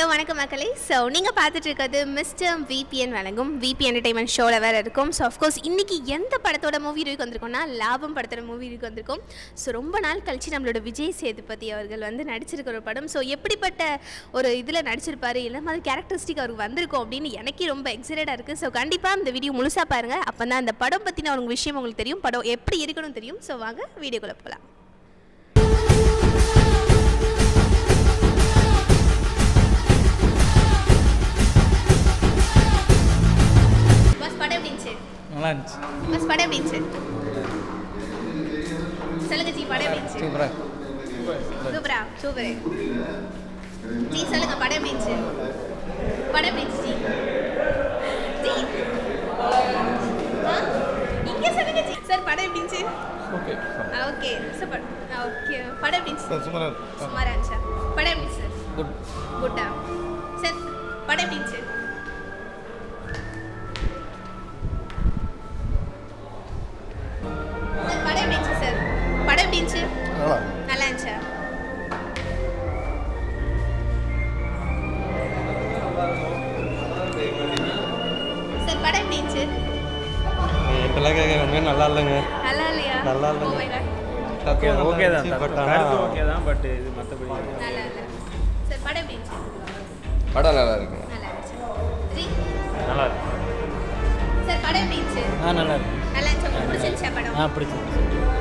Hello வணக்கம் மக்களே. So நீங்கள் பார்த்துட்டு இருக்கிறது மிஸ்டர் VPN வழங்கும் VP என்டர்டைன்மெண்ட் ஷோவில் வேறு இருக்கும். ஸோ அஃப்கோர்ஸ் இன்றைக்கி எந்த படத்தோட மூவி ரிவ்யூக்கு வந்திருக்கோம்னா லாபம் படத்தோட மூவி ரிவ்யூக்கு வந்திருக்கோம். ஸோ ரொம்ப நாள் கழிச்சு நம்மளோட விஜய் சேதுபதி அவர்கள் வந்து நடிச்சிருக்கிற ஒரு படம். ஸோ எப்படிப்பட்ட ஒரு இதில் நடிச்சிருப்பார், என்ன மாதிரி கேரக்டரிஸ்டிக் அவருக்கு வந்திருக்கும் அப்படின்னு எனக்கே ரொம்ப எக்ஸைட்டடாக இருக்குது. ஸோ கண்டிப்பாக இந்த வீடியோ முழுசாக பாருங்கள். அப்போ தான் அந்த படம் பற்றின ஒரு விஷயம் உங்களுக்கு தெரியும், படம் எப்படி இருக்கணும்னு தெரியும். ஸோ வாங்க வீடியோக்குள்ளே போகலாம். நல்லா இருந்துச்சு. பஸ் படம் எப்படி இருந்துச்சு? சொல்லுங்க ஜி, படம் எப்படி இருந்துச்சு? சூப்பரா சூப்பரா சூப்பர் ஜி. சொல்லுங்க படம் எப்படி இருந்துச்சு? படம் எப்படி இருந்துச்சு ஜி? இங்கே சொல்லுங்க ஜி. சார் படம் எப்படி இருந்துச்சு? Okay okay super. ஓகே படம் எப்படி இருந்துச்சு? சுமாரா சுமாரா இருந்துச்சா? படம் எப்படி சார்? குட் குட்டா சார். படம் எப்படி இருந்துச்சு? படம் எப்படி இருந்துச்சு சார்? படம் எப்படி இருந்துச்சு? நல்லா இருந்துச்சா? சார் படம் எப்படி இருந்துச்சு? இப்பெல்லாம் கேட்குறேன். நல்லா இல்லைங்க. நல்லா இல்லையா? நல்லா இல்லை. Oh my God. ஓகே தான், கருத்து ஓகே தான், பட் இது மற்றபடி நல்லா இல்லை. சார் படம் எப்படி இருந்துச்சு? படம் நல்லா இருக்குங்க. நல்லா இருந்துச்சு. ஜி நல்லா இருக்கு. சார் படம் எப்படி இருந்துச்சு? நல்லா இருக்கு. நல்லா இருந்துச்சு. உங்களுக்கு பிடிச்சிருச்சா படம்? பிடிச்சிருக்கு.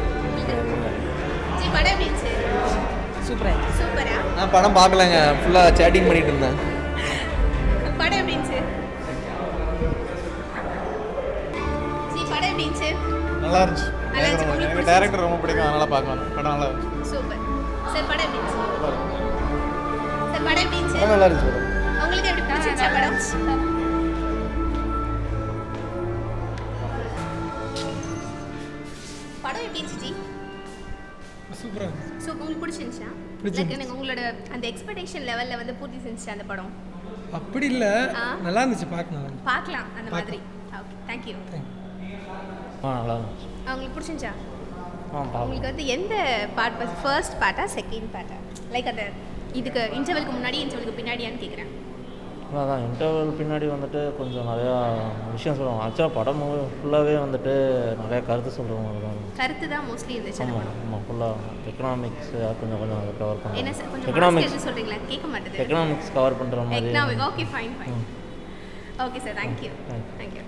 ஜி படம் எப்படி இருந்துச்சு? சூப்பரா. நான் படம் பார்க்கலங்க, ஃபுல்லாக சேட்டிங் பண்ணிட்டு இருந்தேன். படம் எப்படி இருந்துச்சு? ஜி படம் எப்படி இருந்துச்சு? நல்லா இருந்துச்சு. எனக்கு டைரக்டர் ரொம்ப பிடிக்கும், அதனால பார்க்கணும். படம் நல்லா இருந்துச்சு. சூப்பர். சார் படம் எப்படி இருந்துச்சு? சார் படம் எப்படி இருந்துச்சு? நல்லா இருந்துச்சு. உங்களுக்கு எப்படி பிடிச்சிருச்சா படம்? படம் எப்படி இருந்துச்சு ஜி? சூப்பரா இருந்துச்சு. ஸோ உங்களுக்கு பிடிச்சிருந்துச்சா? லைக் எனக்கு உங்களோட அந்த எக்ஸ்பெக்டேஷன் லெவலில் வந்து பூர்த்தி செஞ்சுச்சு அந்த படம்? அப்படி இல்லை, நல்லா இருந்துச்சு. பார்க்கலாம் அந்த மாதிரி. Okay thank you. நல்லா இருந்துச்சு. உங்களுக்கு பிடிச்சிருந்துச்சா? உங்களுக்கு வந்து எந்த பார்ட் ஃபர்ஸ்ட் பார்ட்டா செகண்ட் பார்ட்டா? லைக் அந்த இதுக்கு இன்டர்வலுக்கு முன்னாடி இன்டர்வலுக்கு பின்னாடியான்னு கேட்குறேன். அதான் இன்டர்வல் பின்னாடி வந்துட்டு கொஞ்சம் நிறையா விஷயம் சொல்லுவாங்க. ஆக்சுவலாக படம் ஃபுல்லாகவே வந்துட்டு நிறையா கருத்து சொல்கிறவங்க கருத்து தான் மோஸ்ட்லி இருந்துச்சு. ஆமாம் ஃபுல்லாக எக்கனாமிக்ஸ் கொஞ்சம் அதை கவர் என்ன பண்ணுறாங்க. சார் கொஞ்சம் எக்கனாமிக்ஸ் சொல்கிறீங்களா? கேட்க மாட்டேது. எக்கனாமிக்ஸ் கவர் பண்ணுற மாதிரி. Economic. Okay fine fine. Okay sir, thank you thank you.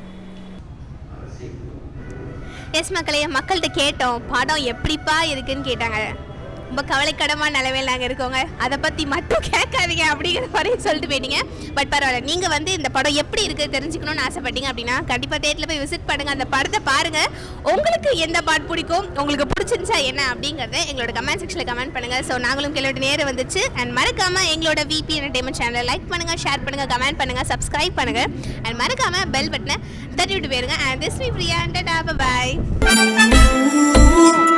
Yes மக்களே, மக்கள்கிட்ட கேட்டோம் படம் எப்படிப்பா இருக்குன்னு கேட்டாங்க. ரொம்ப கவலைக்கிடமான நிலைமையில் நாங்கள் இருக்கோங்க. அதை பற்றி மட்டும் கேட்காதீங்க அப்படிங்கிற வரையும் சொல்லிட்டு போயிட்டீங்க. பட் பரவாயில்ல, நீங்கள் வந்து இந்த படம் எப்படி இருக்குது தெரிஞ்சுக்கணும்னு ஆசைப்பட்டீங்க அப்படின்னா கண்டிப்பாக தேட்டரில் போய் விசிட் பண்ணுங்கள். அந்த படத்தை பாருங்கள். உங்களுக்கு எந்த பாட்டு பிடிக்கும், உங்களுக்கு பிடிச்சிருந்துச்சா என்ன அப்படிங்கிறத எங்களோட கமெண்ட் செக்ஷனில் கமெண்ட் பண்ணுங்கள். ஸோ நாங்களும் கேள்வியோட நேரம் வந்துச்சு. அண்ட் மறக்காமல் எங்களோட VP என்டர்டைன்மெண்ட் சேனலை லைக் பண்ணுங்கள், ஷேர் பண்ணுங்கள், கமெண்ட் பண்ணுங்கள், சப்ஸ்கிரைப் பண்ணுங்கள். அண்ட் மறக்காமல் பெல் பட்டனை தட்டி விட்டு போயிருங்க. And this me Priya. Tata, by.